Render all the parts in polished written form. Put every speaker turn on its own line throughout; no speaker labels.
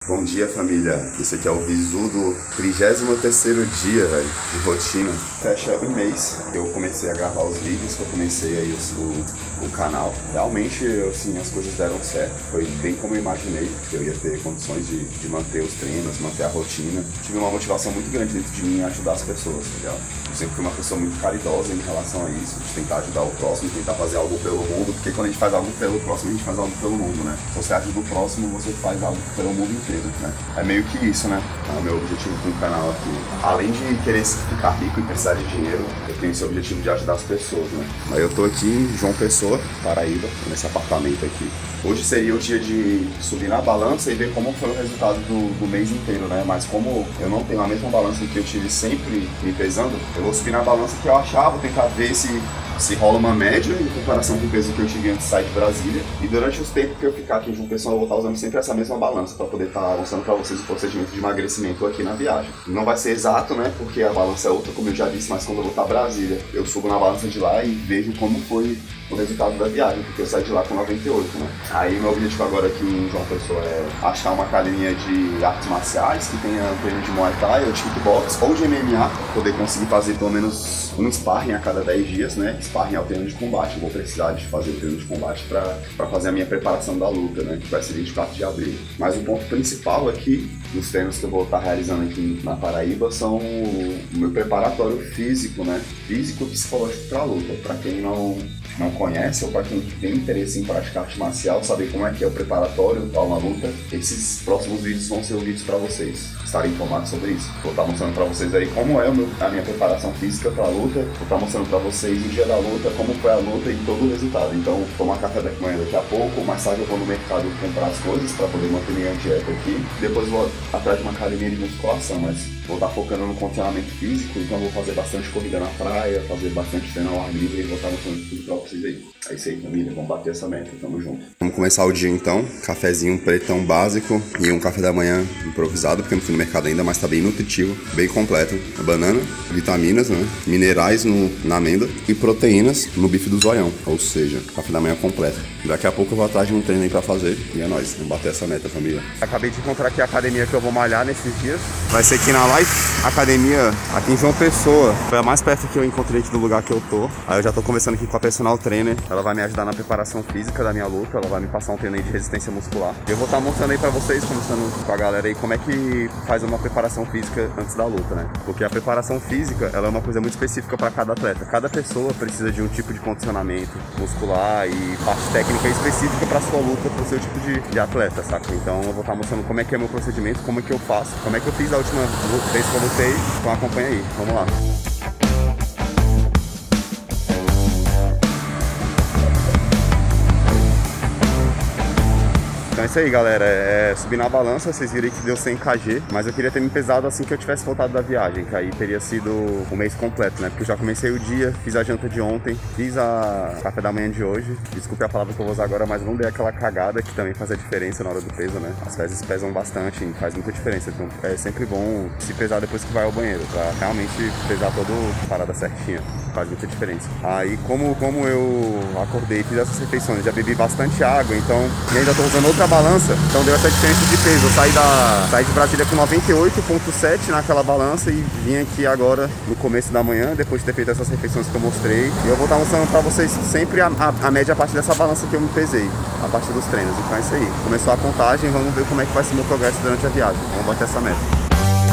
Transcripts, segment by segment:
Bom dia, família. Esse aqui é o visu do 33º dia, velho, de rotina. Fecha um mês que eu comecei a gravar os vídeos, que eu comecei aí o canal. Realmente, assim, as coisas deram certo. Foi bem como eu imaginei, que eu ia ter condições de manter os treinos, manter a rotina. Tive uma motivação muito grande dentro de mim em ajudar as pessoas, tá ligado? Eu sempre fui uma pessoa muito caridosa em relação a isso, de tentar ajudar o próximo, tentar fazer algo pelo mundo, porque quando a gente faz algo pelo próximo, a gente faz algo pelo mundo, né? Se você ajuda o próximo, você faz algo pelo mundo inteiro, né? É meio que isso, né? É o meu objetivo com o canal aqui. Além de querer ficar rico e precisar de dinheiro, eu tenho esse objetivo de ajudar as pessoas, né? Mas eu tô aqui em João Pessoa, Paraíba, nesse apartamento aqui. Hoje seria o dia de subir na balança e ver como foi o resultado do mês inteiro, né? Mas como eu não tenho a mesma balança que eu tive sempre me pesando, eu vou subir na balança que eu achava, tentar ver se rola uma média em comparação com o peso que eu tive antes de sair de Brasília. E durante os tempos que eu ficar aqui em João Pessoa, eu vou estar usando sempre essa mesma balança para poder estar mostrando para vocês o procedimento de emagrecimento aqui na viagem. Não vai ser exato, né? Porque a balança é outra, como eu já disse, mas quando eu voltar a Brasília, eu subo na balança de lá e vejo como foi o resultado da viagem, porque eu saí de lá com 98, né? Aí meu objetivo agora aqui em João Pessoa é achar uma academia de artes marciais que tenha treino de Muay Thai ou de kickbox ou de MMA, para poder conseguir fazer pelo menos um sparring a cada 10 dias, né? Sparring é o treino de combate, eu vou precisar de fazer o treino de combate para fazer a minha preparação da luta, né? Que vai ser 24 de abril. Mas o ponto principal aqui, nos treinos que eu vou estar realizando aqui na Paraíba, são o meu preparatório físico, né? Físico e psicológico para a luta. Para quem não conhece ou para quem tem interesse em praticar arte marcial, saber como é que é o preparatório para uma luta, esses próximos vídeos vão ser vídeos para vocês estarem informados sobre isso. Vou estar mostrando para vocês aí como é a minha preparação física para a luta, vou estar mostrando para vocês o dia da luta, como foi a luta e todo o resultado. Então, vou tomar café da manhã daqui a pouco, mais tarde eu vou no mercado comprar as coisas para poder manter minha dieta aqui, depois vou atrás de uma academia de musculação, mas vou estar focando no condicionamento físico, então vou fazer bastante corrida na praia, fazer bastante treino ao ar livre e vou estar mostrando tudo para vocês aí. É isso aí, família, vamos bater essa meta, tamo junto. Vamos começar o dia então, cafezinho pretão básico e um café da manhã improvisado, porque eu não fui no mercado ainda, mas tá bem nutritivo, bem completo. Banana, vitaminas, né? Minerais na amêndoa e proteínas no bife do zoião, ou seja, café da manhã completo. Daqui a pouco eu vou atrás de um treino aí pra fazer e é nóis, vamos bater essa meta, família. Acabei de encontrar aqui a academia que eu vou malhar nesses dias. Vai ser aqui na Life Academia, aqui em João Pessoa. Foi a mais perto que eu encontrei aqui do lugar que eu tô. Aí eu já tô conversando aqui com a personal trainer. Ela vai me ajudar na preparação física da minha luta. Ela vai me passar um treino aí de resistência muscular. Eu vou estar mostrando aí pra vocês, conversando com a galera aí, como é que faz uma preparação física antes da luta, né? Porque a preparação física, ela é uma coisa muito específica pra cada atleta. Cada pessoa precisa de um tipo de condicionamento muscular e parte técnica específica pra sua luta, pro seu tipo de atleta, saca? Então eu vou estar mostrando como é que é meu procedimento, como é que eu faço, como é que eu fiz a última vez que eu lutei. Então acompanha aí, vamos lá. Então é isso aí, galera, subir na balança, vocês viram que deu 100 kg, mas eu queria ter me pesado assim que eu tivesse voltado da viagem, que aí teria sido o mês completo, né? Porque eu já comecei o dia, fiz a janta de ontem, fiz a café da manhã de hoje, desculpe a palavra que eu vou usar agora, mas não dei aquela cagada que também faz a diferença na hora do peso, né? As fezes pesam bastante e faz muita diferença, então é sempre bom se pesar depois que vai ao banheiro, pra realmente pesar toda a parada certinha, faz muita diferença. Aí como eu acordei e fiz essas refeições, já bebi bastante água, então, e ainda tô usando outra balança, então deu essa diferença de peso. Eu saí de Brasília com 98,7 naquela balança e vim aqui agora no começo da manhã, depois de ter feito essas refeições que eu mostrei. E eu vou estar mostrando pra vocês sempre a média a partir dessa balança que eu me pesei, a partir dos treinos. Então é isso aí. Começou a contagem, vamos ver como é que vai ser meu progresso durante a viagem. Vamos bater essa meta.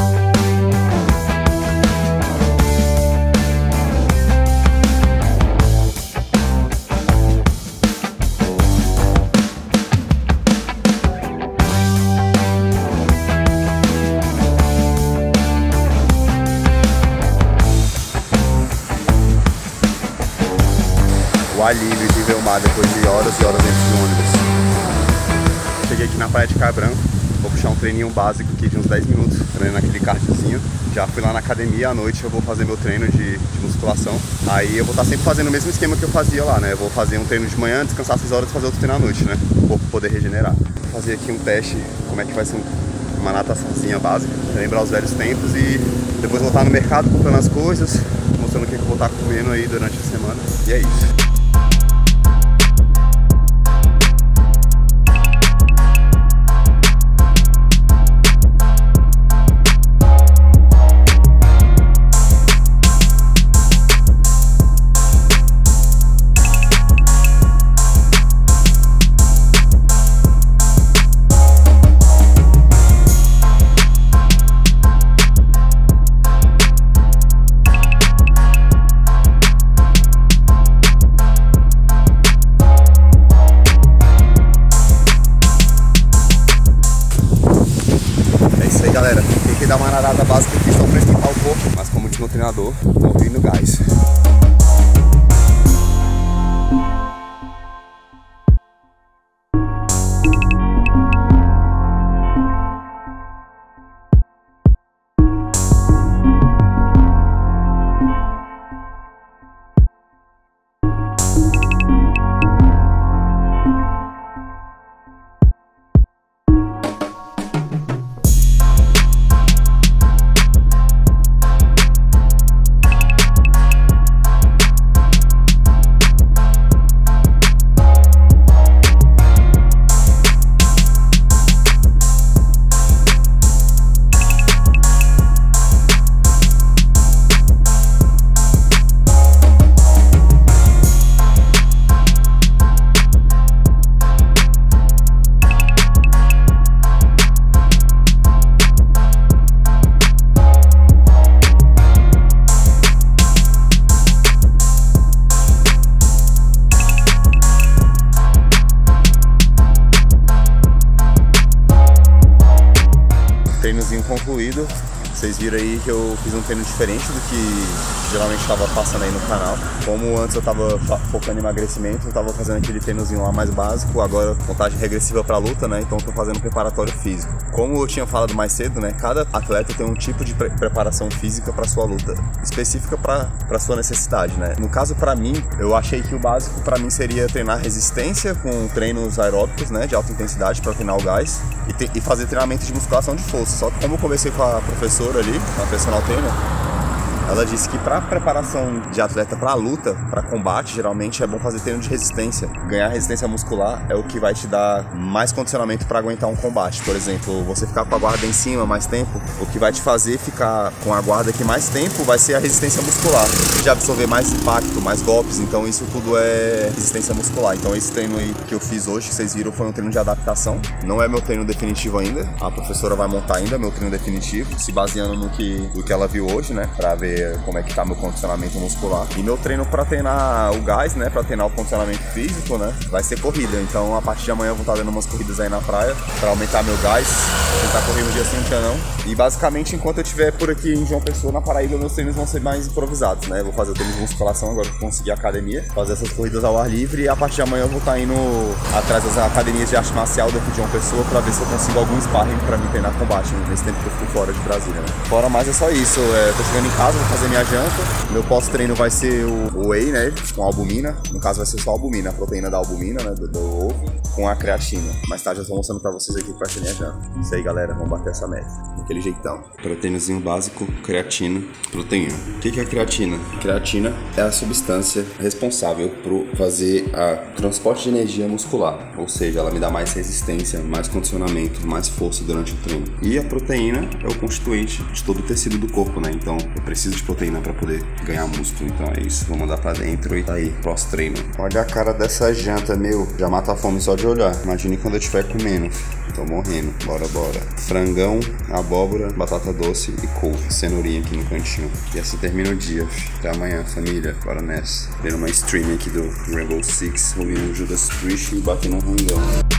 O alívio de ver o mar depois de horas e horas dentro do ônibus. Cheguei aqui na praia de Caio Branco, vou puxar um treininho básico aqui de uns 10 minutos, treinando aquele kартzinho. Já fui lá na academia, à noite eu vou fazer meu treino de musculação. Aí eu vou estar sempre fazendo o mesmo esquema que eu fazia lá, né? Eu vou fazer um treino de manhã, descansar 6 horas e fazer outro treino à noite, né? O corpo poder regenerar. Vou fazer aqui um teste, como é que vai ser uma nataçãozinha básica, lembrar os velhos tempos e depois voltar no mercado comprando as coisas, mostrando o que eu vou estar comendo aí durante a semana. E é isso. aí, galera, tentei dar uma nadada básica aqui só pra esquentar o corpo, mas como diz meu treinador, voltei no gás. Treinozinho concluído. Vocês viram aí que eu fiz um treino diferente do que geralmente estava passando aí no canal. Como antes eu estava focando em emagrecimento, eu estava fazendo aquele treinozinho lá mais básico, agora contagem regressiva para luta, né? Então eu tô fazendo preparatório físico. Como eu tinha falado mais cedo, né? Cada atleta tem um tipo de preparação física para sua luta, específica para sua necessidade, né? No caso para mim, eu achei que o básico para mim seria treinar resistência com treinos aeróbicos, né? De alta intensidade para treinar o gás e fazer treinamento de musculação de força. Só que como eu conversei com a professora ali, a personal trainer, ela disse que para preparação de atleta para luta, para combate, geralmente é bom fazer treino de resistência. Ganhar resistência muscular é o que vai te dar mais condicionamento para aguentar um combate. Por exemplo, você ficar com a guarda em cima mais tempo, o que vai te fazer ficar com a guarda aqui mais tempo vai ser a resistência muscular, de absorver mais impacto, mais golpes. Então isso tudo é resistência muscular. Então esse treino aí que eu fiz hoje, que vocês viram, foi um treino de adaptação. Não é meu treino definitivo ainda. A professora vai montar ainda meu treino definitivo, se baseando no que ela viu hoje, né, para ver como é que tá meu condicionamento muscular. E meu treino para treinar o gás, né, para treinar o condicionamento físico, né, vai ser corrida. Então a partir de amanhã eu vou estar dando umas corridas aí na praia para aumentar meu gás, tentar correr um dia sim, um dia não. E basicamente enquanto eu estiver por aqui em João Pessoa, na Paraíba, meus treinos vão ser mais improvisados, né. Eu vou fazer o treino de musculação agora que eu consegui a academia, fazer essas corridas ao ar livre, e a partir de amanhã eu vou estar indo atrás das academias de arte marcial daqui de João Pessoa para ver se eu consigo algum sparring para me treinar combate nesse tempo que eu fico fora de Brasília, né. Fora mais é só isso, tô chegando em casa, vou fazer minha janta. Meu pós-treino vai ser o whey, né, com albumina. No caso vai ser só albumina, a proteína da albumina, né, do ovo, com a creatina. Mais tarde eu tô mostrando pra vocês aqui que vai ser minha janta. Isso aí, galera, vamos bater essa meta. Daquele jeitão. Proteínazinho básico, creatina, proteína. O que é a creatina? Creatina é a substância responsável por fazer a transporte de energia muscular. Ou seja, ela me dá mais resistência, mais condicionamento, mais força durante o treino. E a proteína é o constituinte de todo o tecido do corpo, né? Então eu preciso de proteína para poder ganhar músculo. Então é isso, vou mandar pra dentro e tá aí, pós-treino. Olha a cara dessa janta, meu, já mata a fome só de olhar. Imagine quando eu estiver comendo, tô morrendo. Bora. Frangão, abóbora, batata doce e couve, cenourinha aqui no cantinho. E assim termina o dia. Até amanhã, família, bora nessa. Vendo uma stream aqui do Rainbow Six, ouvindo Judas Priest e batendo um rangão.